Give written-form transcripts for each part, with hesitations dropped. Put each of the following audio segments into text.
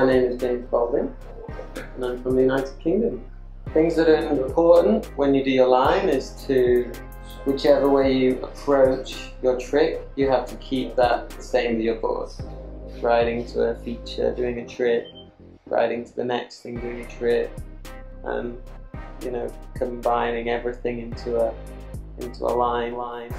My name is James Boulding, and I'm from the United Kingdom. Things that are important when you do your line is to, whichever way you approach your trick, you have to keep that the same with your board. Riding to a feature, doing a trick, riding to the next thing, doing a trick, and you know, combining everything into a line.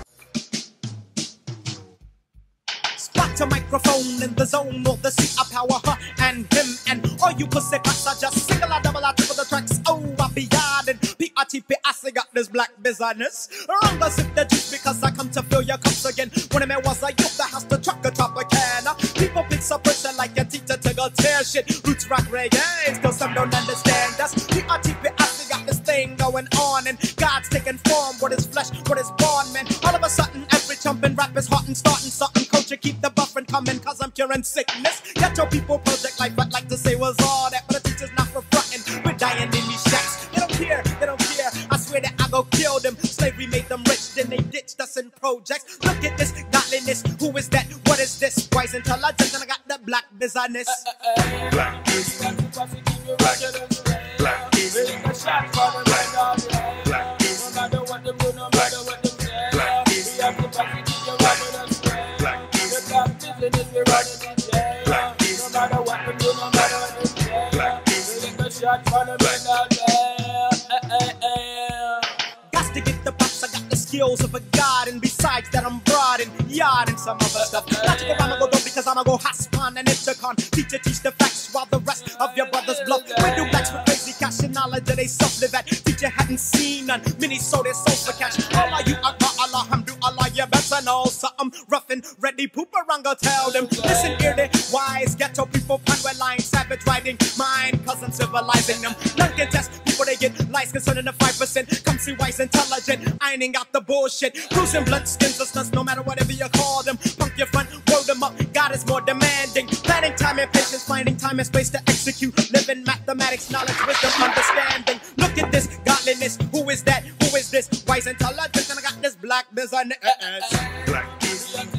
Spot a microphone in the zone of the sea, I power her and him and all you pussy cats are just single, double, triple the tracks. Oh, I be yarding. PRTP, I say got this black business. Around the sip the juice because I come to fill your cups again. When a man was a youth that has to truck a top a can. People pick up pressure like a teacher to go tear shit. Roots rock reggae, still some don't understand us. PRTP, I say got this thing going on and God's taking form. What is flesh, what is born, man. All of a sudden, every jumping rap is hot and starting something. Culture keep the buffering coming cause I'm curing sickness. Get your people project life, I'd like to say was all that, but the teacher's not for frontin'. We're dying in these shacks. They don't care. I swear that I go kill them. Slavery made them rich, then they ditched us in projects. Look at this godliness. Who is that? What is this? Wise intelligence, and I got the black business. Black business. Black business. Black business. Black business. Black business. Black Got to get the pops, I got the skills of a god, and besides that I'm broad and yard and some other stuff. Not to go I'ma go though because I'ma go hot-spawn and intercon. Teach the facts while the rest of your brothers bluff. When do blacks with crazy cash and knowledge that they self-live at? Teacher hadn't seen none, many sold their souls for cash. All of you Allah, hamdulillah, you better know something rough and ready. Pooperanga, tell them. Listen here, they wise ghetto people, Manuela line, savage riding mind, cousin civilizing them. None can test people, they get lies concerning the 5%. Come see wise, intelligent, ironing out the bullshit. Cruising blunt skins or stunts, no matter whatever you call them. Punk your front, word them up, God is more demanding. Planning time and patience, finding time and space to execute. Living mathematics, knowledge, wisdom, understanding. Look at this godliness, who is that? Who is this? Wise, intelligent, and I got this black business. business.